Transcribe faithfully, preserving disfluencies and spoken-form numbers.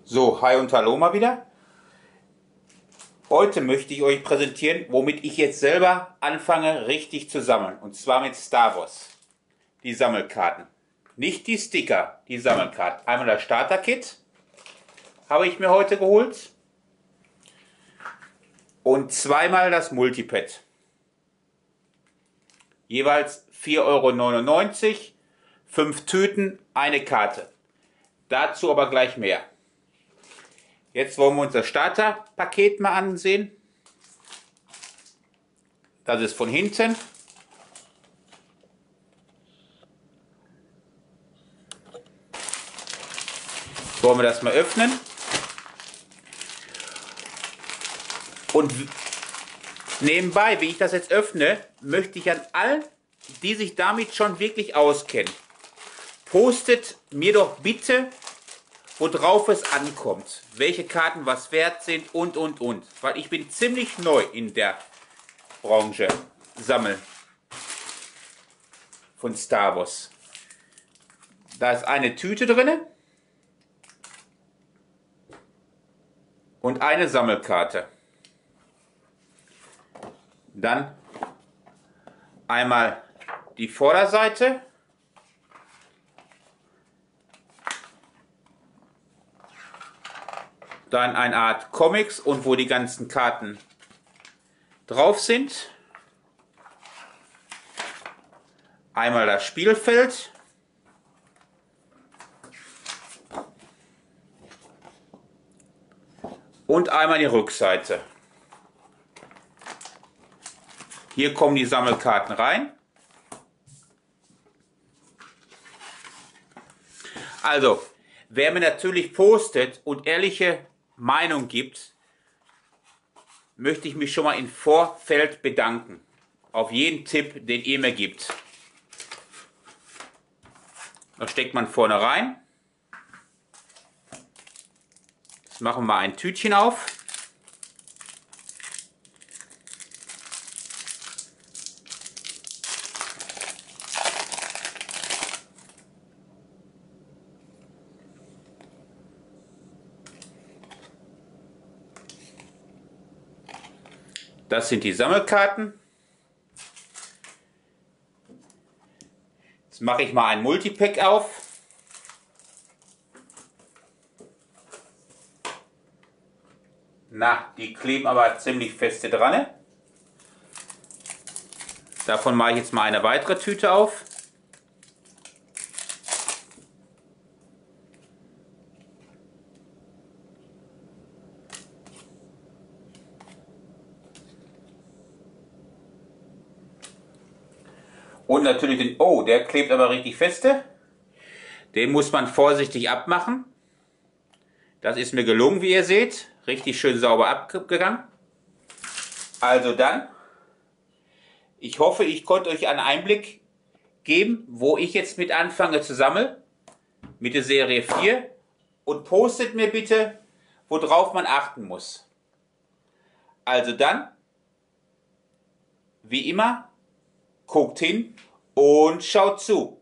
So, hi und hallo mal wieder. Heute möchte ich euch präsentieren, womit ich jetzt selber anfange richtig zu sammeln. Und zwar mit Star Wars. Die Sammelkarten. Nicht die Sticker, die Sammelkarten. Einmal das Starter-Kit habe ich mir heute geholt. Und zweimal das Multipad. Jeweils vier Euro neunundneunzig, fünf Tüten, eine Karte. Dazu aber gleich mehr. Jetzt wollen wir uns das Starterpaket mal ansehen. Das ist von hinten. Wollen wir das mal öffnen. Und nebenbei, wie ich das jetzt öffne, möchte ich an allen, die sich damit schon wirklich auskennen, postet mir doch bitte, worauf es ankommt, welche Karten was wert sind und und und, weil ich bin ziemlich neu in der Branche Sammeln von Star Wars. Da ist eine Tüte drin und eine Sammelkarte. Dann einmal die Vorderseite. Dann eine Art Comics und wo die ganzen Karten drauf sind. Einmal das Spielfeld. Und einmal die Rückseite. Hier kommen die Sammelkarten rein. Also, wer mir natürlich postet und ehrliche Meinung gibt, möchte ich mich schon mal im Vorfeld bedanken. Auf jeden Tipp, den ihr mir gibt. Da steckt man vorne rein. Jetzt machen wir ein Tütchen auf. Das sind die Sammelkarten. Jetzt mache ich mal ein Multipack auf. Na, die kleben aber ziemlich feste dran. Davon mache ich jetzt mal eine weitere Tüte auf. Und natürlich den, oh, der klebt aber richtig feste. Den muss man vorsichtig abmachen. Das ist mir gelungen, wie ihr seht. Richtig schön sauber abgegangen. Also dann, ich hoffe, ich konnte euch einen Einblick geben, wo ich jetzt mit anfange zu sammeln. Mit der Serie vier. Und postet mir bitte, worauf man achten muss. Also dann, wie immer, guckt hin und schaut zu.